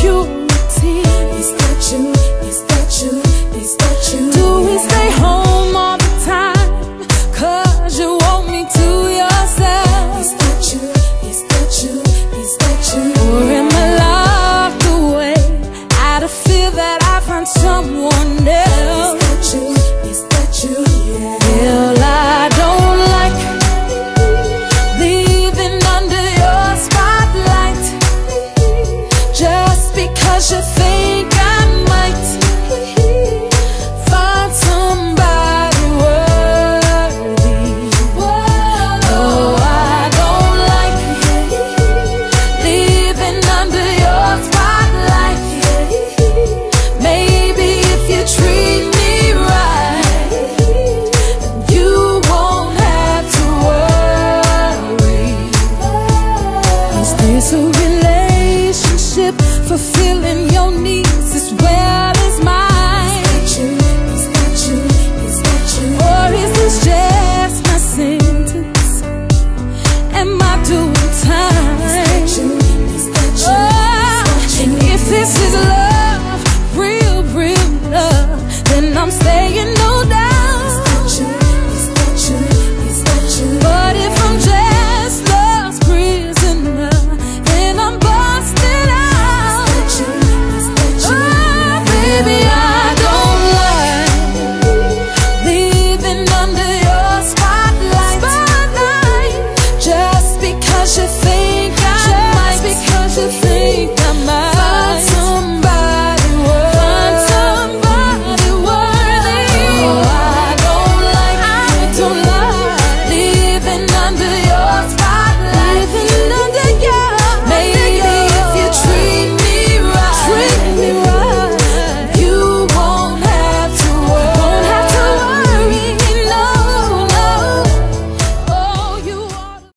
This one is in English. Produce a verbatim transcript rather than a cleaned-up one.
security. Is that you? Is that you? Is that you? Do we stay home all the time, cause you want me to yourself? Is that you? Is that you? Is that you? Or am I locked away out of fear that I find someone else? Is that you? Is that you? Yeah. Well, I don't like leaving under your spotlight just because you think I might find somebody worthy. Oh, I don't like leaving under your spotlight. Maybe if you treat me right, you won't have to worry. Is this a relationship? Fulfilling your needs is where